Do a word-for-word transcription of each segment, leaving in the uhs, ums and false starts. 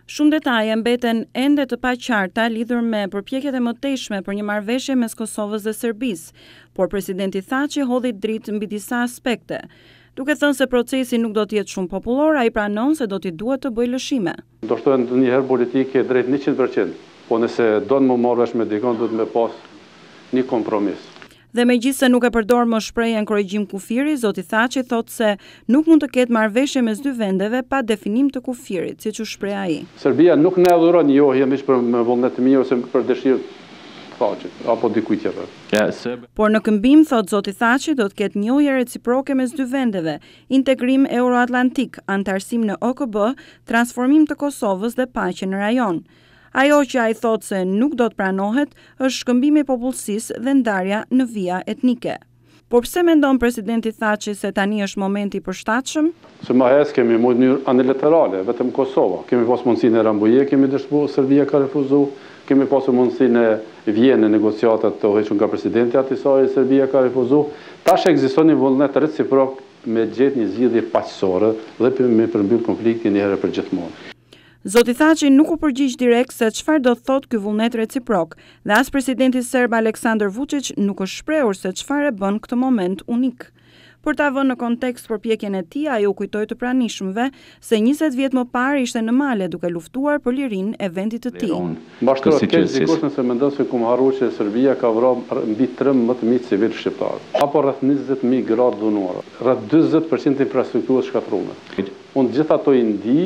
Shumë detaje mbeten ende të paqarta lidhur me përpjekjet e mëtejshme për një marrëveshje mes Kosovës dhe Serbisë, por presidenti Thaçi hodhi dritë mbi disa aspekte. Duke thënë se procesi nuk do të jetë shumë popullor, ai pranon se do t'i duhet të bëjë lëshime. Do të thonë ndonjëherë politike drejt njëqind përqind, po nëse do të më marrësh me dikon, do të më pas një kompromis. Dhe megjithëse nuk e përdor më shprehjen korrigjim kufiri, zoti Thaçi thotë se nuk mund të ketë marrëveshje mes dy vendeve pa definim të kufirit, siç u shpreh ai. Serbia nuk na dhuron njohje më për me vullnet të mirë ose për dëshirë të Thaçit apo dikujt tjetër. Por në këmbim, thotë zoti Thaçi, do të ketë njohje reciproke mes dy vendeve, integrim euroatlantik, antarësim në O K B, transformim të Kosovës dhe paqe në rajon. Ajo që ai thotë se nuk do të pranohet është shkëmbimi i popullsisë dhe ndarja në vija etnike. Por pse mendon presidenti Thaçi se tani është momenti i përshtatshëm? Se më hes kemi në mënyrë anilaterale, vetëm Kosova. Kemi pas mundësinë e Rambuje, kemi dështuar, Serbia ka refuzuar, kemi pasur mundësinë e Vjenë negociatat të hequr nga presidenti Ahtisari, Serbia ka refuzuar. Tash ekziston një vullnet reciprok me gjetë një zgjidhje paqësore dhe me përmbyll konfliktin një herë për gjithmonë. Zoti Thaçi nuk u përgjigj direkt se çfarë do të thotë ky vullnet reciprok, dhe as presidenti serb Aleksandar Vučić nuk është shprehur se çfarë bën këtë moment unik. Për ta vënë në kontekst përpjekjen e tij, ai u kujtoi të pranishmëve se njëzet vjet më parë ishte në male duke luftuar për lirinë e vendit të tij. Mbashtrohet keq dikush nëse mendon se kum harruar që Serbia ka vrarë mbi trembëdhjetë mijë civil shqiptar, apo rreth njëzet mijë gradë dhunore, rreth dyzet përqind të infrastrukturës shkatruar. Unë gjithë ato i ndi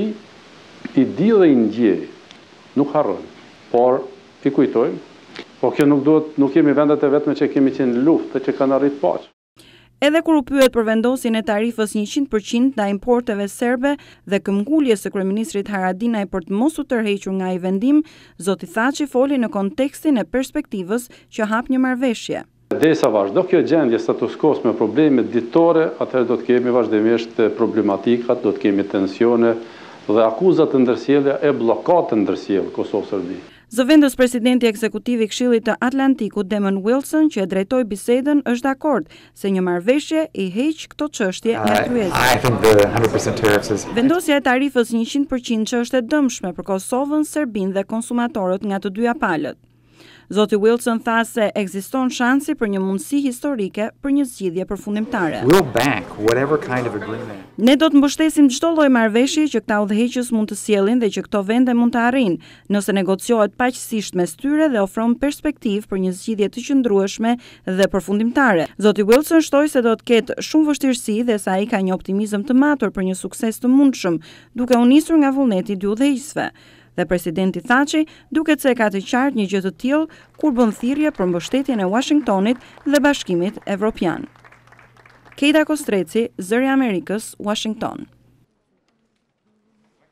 i di dhe i ndjej, nuk harrojmë, por i kujtojmë, po kjo nuk duhet, nuk kemi vendet e vetme që kemi qenë në luftë dhe që kanë arrit paqë. Edhe kur u pyet për vendosjen e tarifës njëqind përqind ndaj importeve serbe dhe këmbguljes së kryeministrit Haradinaj për të mos u tërhequr nga ai vendim, zoti Thaçi foli në kontekstin e perspektivës që hap një marrëveshje. Derisa vazhdo kjo gjendje status quo me probleme ditore, atëherë do të kemi vazhdimisht problematikat, do të kemi tensione dhe akuzat të ndërsjellja e bllokatë të ndërsjellë Kosovë-Serbi. Zëvendës presidenti ekzekutiv i Këshillit të Atlantikut Damon Wilson, që e drejtoi bisedën, është dakord se një marrëveshje i heq këto çështje nga kryesja. Vendosja e tarifës njëqind përqind që është e dëmshme për Kosovën, Serbinë dhe konsumatorët nga të dyja palët. Zoti Wilson tha se ekziston shansi për një mundësi historike për një zgjidhje përfundimtare. Kind of ne do të mbështesim çdo lloj marrëveshje që këta udhëheqës mund të sjellin dhe që këto vende mund të arrijnë, nëse negociohet paqësisht mes tyre dhe ofron perspektivë për një zgjidhje të qëndrueshme dhe përfundimtare. Zoti Wilson shtoi se do të ketë shumë vështirësi dhe sa ai ka një optimizëm të matur për një sukses të mundshëm, duke u nisur nga vullneti i dy udhëheqësve. Dhe presidenti Thaçi duket se ka të qartë një gjë të tillë kur bën thirrje për mbështetjen e Washingtonit dhe Bashkimit Evropian. Keita Kostreci, Zëri i Amerikës, Washington.